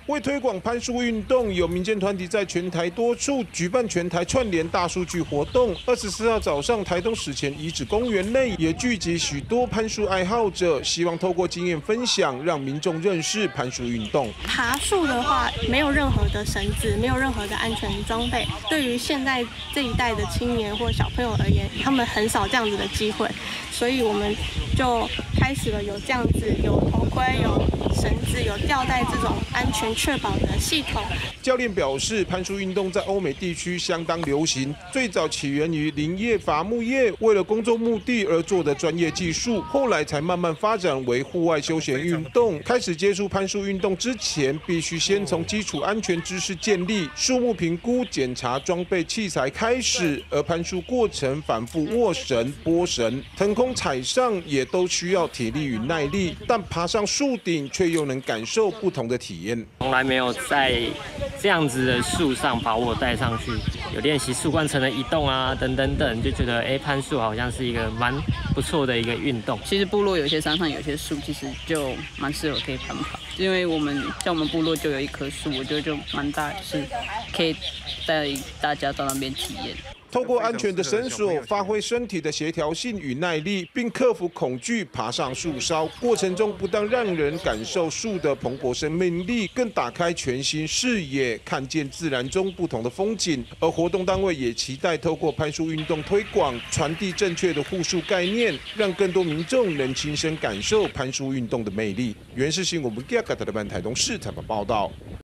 为推广攀树运动，有民间团体在全台多处举办全台串联大数据活动。24号早上，台东史前遗址公园内也聚集许多攀树爱好者，希望透过经验分享，让民众认识攀树运动。 爬树的话，没有任何的绳子，没有任何的安全装备，对于现在这一代的青年或小朋友而言，他们很少这样子的机会，所以我们就开始了有这样子有头盔、有绳子、有吊带这种安全确保的系统。 教练表示，攀树运动在欧美地区相当流行，最早起源于林业伐木业，为了工作目的而做的专业技术，后来才慢慢发展为户外休闲运动。开始接触攀树运动之前，必须先从基础安全知识建立、树木评估、检查装备器材开始，而攀树过程反复握绳、拨绳、腾空踩上，也都需要体力与耐力，但爬上树顶却又能感受不同的体验。 从来没有在这样子的树上把我带上去，有练习树冠层的移动啊，等等等，就觉得攀树好像是一个蛮不错的一个运动。 其实部落有些山上有些树，其实就蛮适合可以攀爬，因为我们部落就有一棵树，我觉得就蛮大，是可以带大家到那边体验。 透过安全的绳索，发挥身体的协调性与耐力，并克服恐惧，爬上树梢。过程中不但让人感受树的蓬勃生命力，更打开全新视野，看见自然中不同的风景。而活动单位也期待透过攀树运动推广，传递正确的护树概念，让更多民众能亲身感受攀树运动的魅力。原视新闻台台东市采访报道。